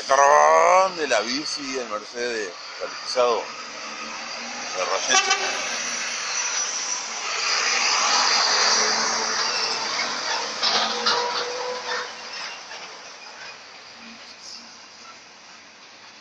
patrón de la bici, el Mercedes calificado de rayete.